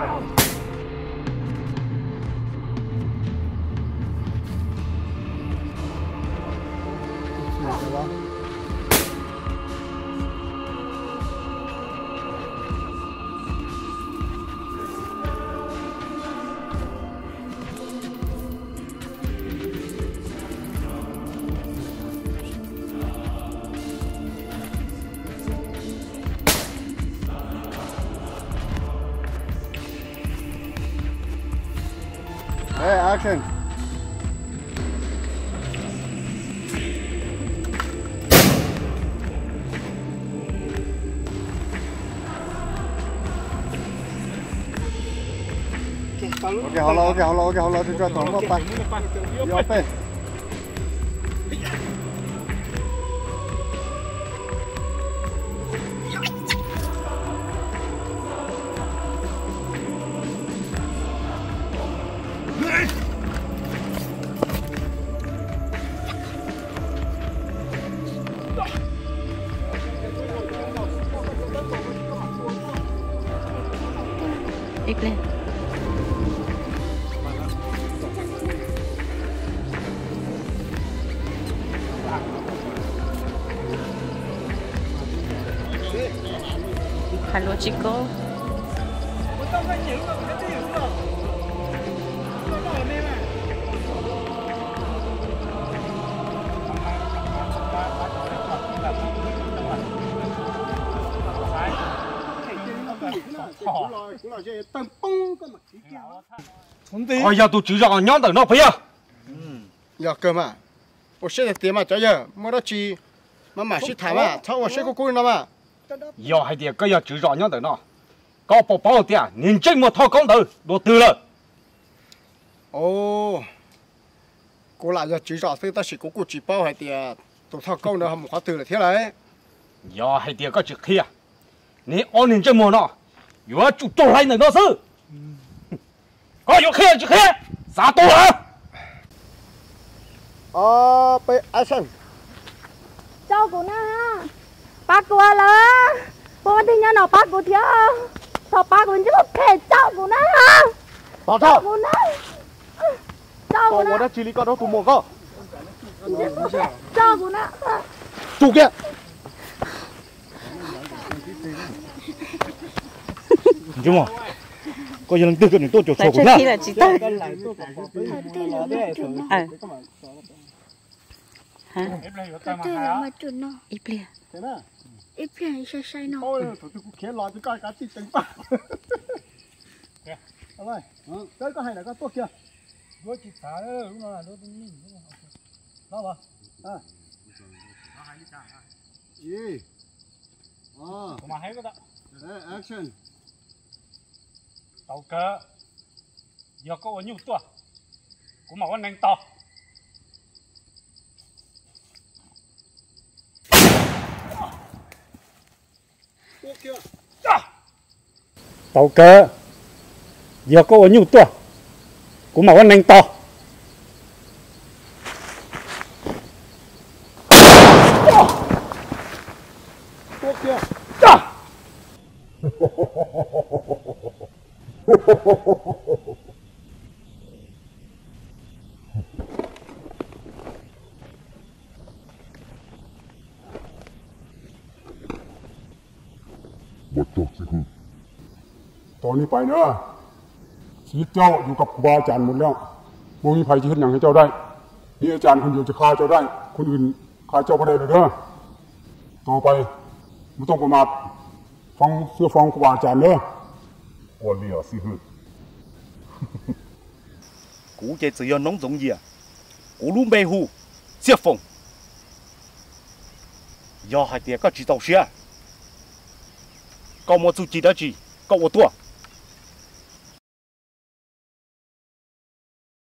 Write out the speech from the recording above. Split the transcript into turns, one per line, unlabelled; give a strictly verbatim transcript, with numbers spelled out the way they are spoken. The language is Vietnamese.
Hey, action. Ok,好了 ，OK， 好了 ，OK， 好了，就这走了，拜，要飞。
Đi lên. Halo Chico.
Ôi giờ tụi chữ rõ nhóm tầng nó phải à?
Giờ cơ mà, tôi sẽ để tiền mà cho giờ, mà đó chỉ mà mà sẽ thả mà, cháu sẽ có cuối nó mà.
Giờ hay tiền cái giờ chữ rõ nhóm tầng nó, có bảo bảo tiền, nhìn chân một thao công tử, đồ từ rồi.
Ồ, cô lại giờ chữ rõ thì ta sẽ có cuộc chỉ bao hay tiền, tôi thao công nó không khóa từ là thế này.
Giờ hay tiền cái chữ kia, nếu anh nhìn chân một nó, giờ chụp trâu hay nữa nó sư. Có giờ kia chữ kia, sao tôi hả?
Ờ, bây action.
Cháu của nó ha, bác của là, bố anh nhớ nó bác của thiếu, sao bác của giúp kể cháu của nó ha?
Bảo thao.
Của nó, cháu của nó.
Có đã chỉ lý con đó tụi một cơ.
Cháu của nó.
Tụi kia.
Chứ mà, coi như là tư cái tôi chỗ sổ của
Tại khi là chị ta. À. Hả?
Tôi là mà chuẩn nó.
Ít liền.
Ít liền sai sai nó.
Ôi, tụi tôi cũng khé lo cho coi cả tí tình bạc. Ôi, tới có hay là có tốt chưa?
Tôi chỉ thả đó, đúng là nó nhìn nó mà.
À.
Nó hay đi chả.
Gì? Ờ.
Mà hay cái đó.
Đấy, action.
Tàu cơ. Giờ có bao nhiêu tuổi? Cũng mà con nành to.
Tốt chưa?
Tàu cơ. Giờ có bao nhiêu tuổi? Cũng mà con nành to.
Tốt chưa?
ตอนนี้ไปเนอะชีวิตเจ้าอยู่กับครูบาอาจารย์หมดแล้วไม่มีใครจะเห็นอย่างให้เจ้าได้นี่อาจารย์คนเดียวจะฆ่าเจ้าได้คนอื่นฆ่าเจ้าไม่ได้เลยเด้อต่อไปไม่ต้องประมาทฟังเสื้อฟังครูบาอาจารย์เด้อ我了是呵
Cú chơi chỉ nóng giống gì à? Cú luôn bê hù, xếp phòng. Do hai tiếng có chỉ tàu xe. Có một chú chỉ đó chỉ, có một tua.